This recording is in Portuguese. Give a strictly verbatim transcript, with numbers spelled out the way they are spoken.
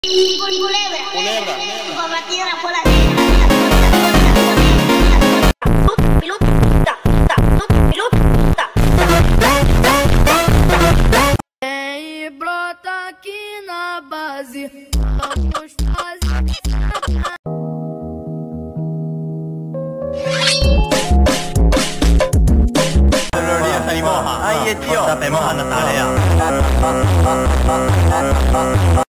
Culebra. Culebra. Con la tierra por la Vem e brota aqui na base. Vamos fazer. Salimos, ay tío, tapemos a Natalia.